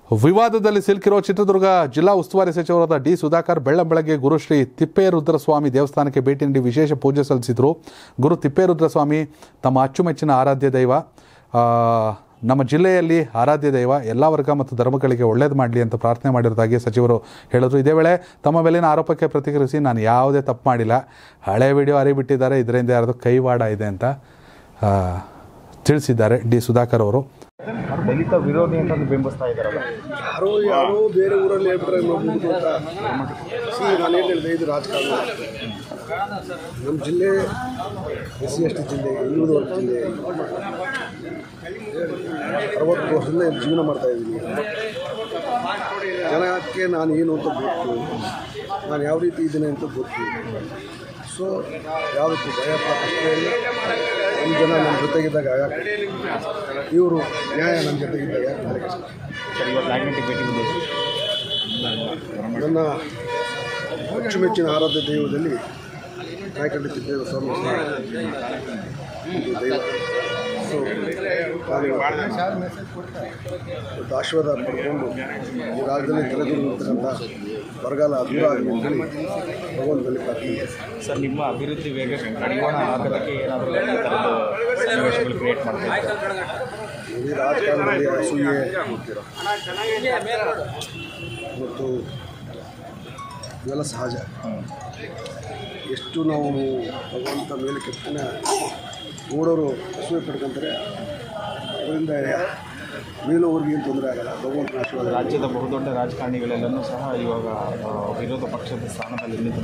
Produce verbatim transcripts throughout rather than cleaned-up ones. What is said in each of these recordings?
ವಿವಾದದಲ್ಲಿ ಸಿಲುಕಿರೋ ಚಿತ್ರದುರ್ಗ ಜಿಲ್ಲಾ ಉಸ್ತುವಾರಿ ಸಚಿವರಾದ ಡಿ ಸುಧಾಕರ್ ಬೆಳ್ಳಂಬೆಳಗ್ಗೆ ಗುರುಶ್ರೀ ತಿಪ್ಪೇರುದ್ರಸ್ವಾಮಿ ದೇವಸ್ಥಾನಕ್ಕೆ ಭೇಟಿ ನೀಡಿ ವಿಶೇಷ ಪೂಜೆ ಸಲ್ಲಿಸಿದರು. ಗುರು ತಿಪ್ಪೇರುದ್ರಸ್ವಾಮಿ ತಮ್ಮ ಅಚ್ಚುಮೆಚ್ಚಿನ ಆರಾಧ್ಯ ದೈವ, ನಮ್ಮ ಜಿಲ್ಲೆಯಲ್ಲಿ ಆರಾಧ್ಯ ದೈವ, ಎಲ್ಲ ವರ್ಗ ಮತ್ತು ಧರ್ಮಗಳಿಗೆ ಒಳ್ಳೇದು ಮಾಡಲಿ ಅಂತ ಪ್ರಾರ್ಥನೆ ಮಾಡಿರೋದಾಗಿ ಸಚಿವರು ಹೇಳಿದರು. ಇದೇ ವೇಳೆ ತಮ್ಮ ಮೇಲಿನ ಆರೋಪಕ್ಕೆ ಪ್ರತಿಕ್ರಿಯಿಸಿ, ನಾನು ಯಾವುದೇ ತಪ್ಪು ಮಾಡಿಲ್ಲ, ಹಳೆ ವಿಡಿಯೋ ಹರಿಬಿಟ್ಟಿದ್ದಾರೆ, ಇದರಿಂದ ಯಾರ್ದು ಕೈವಾಡ ಇದೆ ಅಂತ ತಿಳಿಸಿದ್ದಾರೆ ಡಿ ಸುಧಾಕರ್ ಅವರು. ದಲಿತ ವಿರೋಧಿ ಅಂತ ಬಿಂಬಿಸ್ತಾ ಇದ್ದಾರಲ್ಲ, ಯಾರೋ ಯಾರೋ ಬೇರೆ ಊರಲ್ಲಿ ಹೇಳ್ಬಿಟ್ರೆ ನೋಡ್ಬೋದು ಅಂತ. ಸಿ ನಾನು ಏನು ಹೇಳಿದೆ, ಇದು ರಾಜಕಾರಣ. ನಮ್ಮ ಜಿಲ್ಲೆ ಎಸ್ ಸಿ ಎಸ್ ಟಿ ಜಿಲ್ಲೆ, ಹಿಂದುಳಿದ ವರ್ಗ ಜಿಲ್ಲೆ. ಅರವತ್ತು ವರ್ಷದಿಂದ ಇಲ್ಲಿ ಜೀವನ ಮಾಡ್ತಾಯಿದ್ದೀನಿ. ಜನಕ್ಕೆ ನಾನು ಏನು ಅಂತ ಗೊತ್ತು, ನಾನು ಯಾವ ರೀತಿ ಇದ್ದೀನಿ ಅಂತ ಗೊತ್ತು. ಸೊ ಯಾವುದಕ್ಕೂ ಭಯ ಪಟ್ಟಷ್ಟೇ ಇಲ್ಲ. ನಮ್ಮ ಜನ ನನ್ನ ಜೊತೆಗಿದ್ದಾಗ ಇವರು ನ್ಯಾಯ ನನ್ನ ಜೊತೆಗಿದ್ದಾಗ ನನ್ನ ಅಚ್ಚುಮೆಚ್ಚಿನ ಆರಾಧ್ಯ ದೈವದಲ್ಲಿ ನಾಯಕಂಡಿ ತಿಪ್ಪೇರು ಸ್ವಾಮಿ ದೈವ. ಸೊ ಒಂದು ಆಶೀರ್ವಾದ ಪಡ್ಕೊಂಡು ಈ ರಾಜ್ಯದಲ್ಲಿ ತೆರೆದಿರುವಂಥ ಬರಗಾಲ ದೂರ ಆಗಲಿ ಅಂತೇಳಿ ಭಗವಂತನಲ್ಲಿ ಪ್ರಾರ್ಥನೆ. ಸರ್, ನಿಮ್ಮ ಅಭಿವೃದ್ಧಿ ವೇಗ ಕಡಿವಾಣ ಆಗೋದಕ್ಕೆ ಏನಾದರೂ ಸನ್ನಿವೇಶಗಳು ಕ್ರಿಯೇಟ್ ಮಾಡ್ತಾರೆ? ಈ ರಾಜಕಾರಣದಲ್ಲಿ ಅಸೂಯೆ ಮತ್ತು ಇವೆಲ್ಲ ಸಹಜ. ಎಷ್ಟು ನಾವು ಭಗವಂತ ಮೇಲೆ ಕೆತ್ತನೆ ನೋಡೋರು ಅಸೂಯೆ ಪಡ್ಕೊಂತಾರೆ, ಅದರಿಂದ ಮೇಲೋವ್ರಿಗೆ ಏನು ತೊಂದರೆ ಆಗಲ್ಲ. ಭಗವಂತನ ಆಶೀರ್ವಾದ. ರಾಜ್ಯದ ಬಹುದೊಡ್ಡ ರಾಜಕಾರಣಿಗಳೆಲ್ಲನೂ ಸಹ ಇವಾಗ ವಿರೋಧ ಪಕ್ಷದ ಸ್ಥಾನದಲ್ಲಿ ನಿಂತು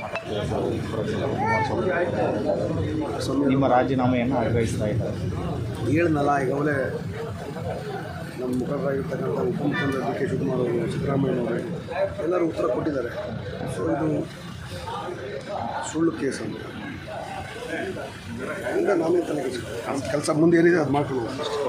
ಮಾತಾಡ್ತಿದ್ದಾರೆ. ನಿಮ್ಮ ರಾಜೀನಾಮೆಯನ್ನು ಆಗ್ರಹಿಸ್ತಾ ಇದ್ದಾರೆ. ಹೇಳಿದ್ನಲ್ಲ, ಈಗಾಗಲೇ ನಮ್ಮ ಮುಖಂಡರಾಗಿರ್ತಕ್ಕಂಥ ಉಪಮುಖ್ಯಮಂತ್ರಿ ಡಿ ಕೆ ಶಿವಕುಮಾರ್ ಅವರು, ಸಿದ್ದರಾಮಯ್ಯನವರು ಎಲ್ಲರೂ ಉತ್ತರ ಕೊಟ್ಟಿದ್ದಾರೆ. ಸೊ ಇದು ಸುಳ್ಳು ಕೇಸ್ ಅಂತ ಹಂಗೆ ನಾನೇ ತಲೆಗೆ ಕೆಲಸ ಮುಂದೆ ಏನಿದೆ ಅದು ಮಾಡ್ಕೊಳ್ಳೋದು.